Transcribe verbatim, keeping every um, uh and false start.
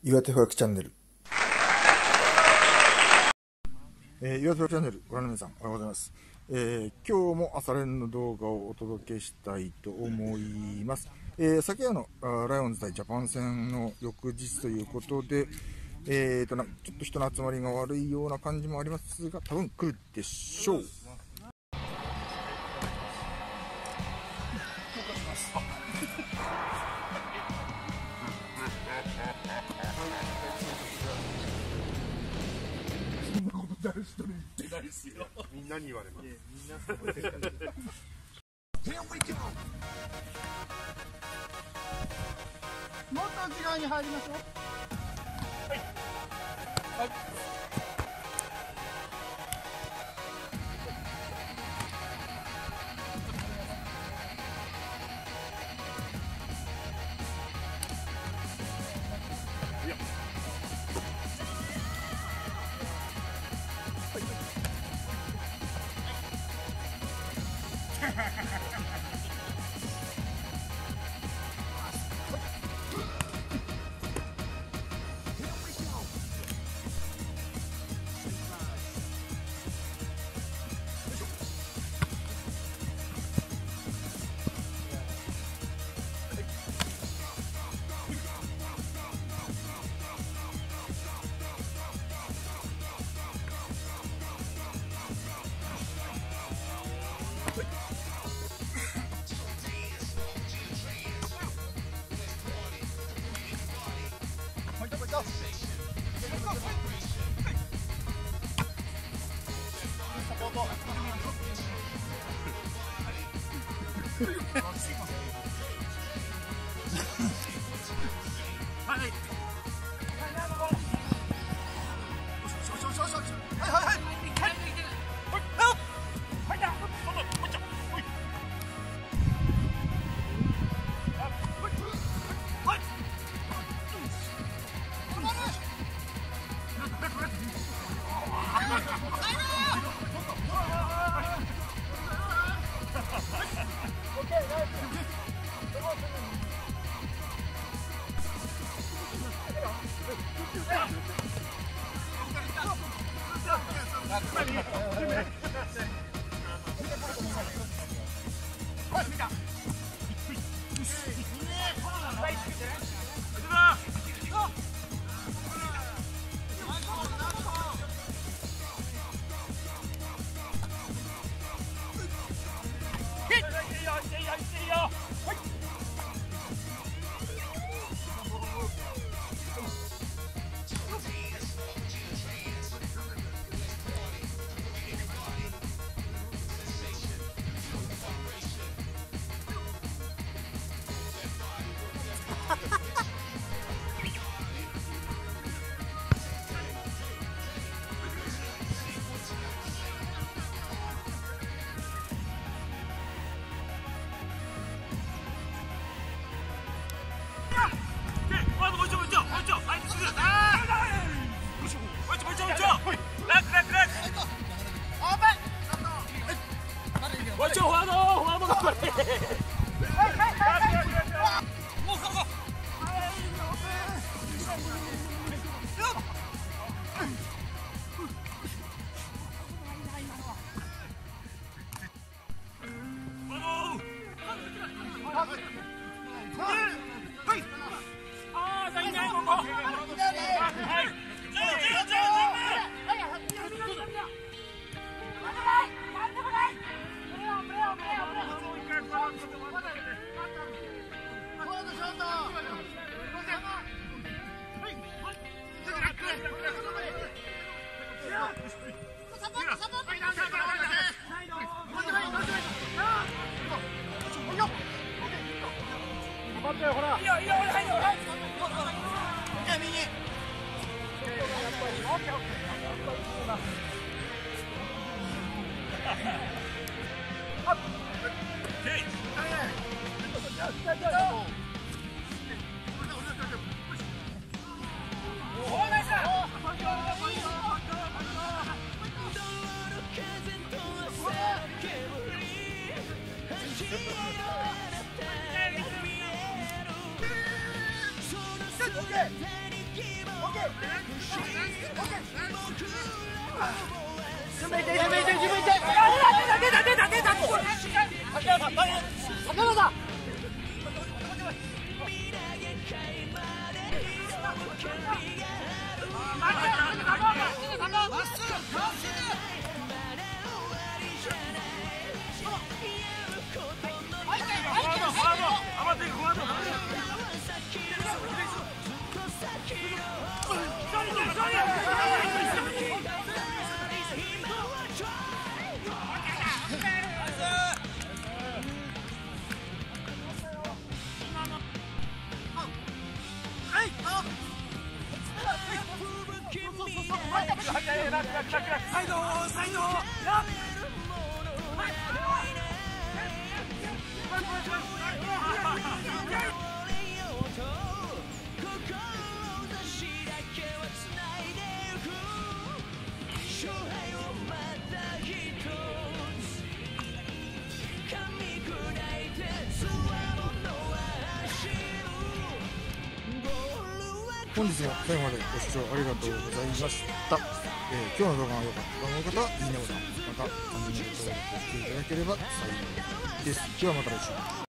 岩手保育チャンネル、えー、岩手保育チャンネルご覧の皆さん、おはようございます。えー、今日も朝練の動画をお届けしたいと思います。えー、昨夜のライオンズ対ジャパン戦の翌日ということで、えーとなちょっと人の集まりが悪いような感じもありますが、多分来るでしょう。 誰一人言ってないですよ。みんなに言われます。みんなそうです。もっと内側に入りましょう。はい。はい。 Okay. 準備いて準備いて準備いて。出た出た出た出た。竹原さん大変。竹原さん。サイドサイド本日も最後までご視聴ありがとうございました。えー、今日の動画が良かったと思う方は、いいねボタン、またチャンネル登録をしていただければ幸いです。ではまた来週。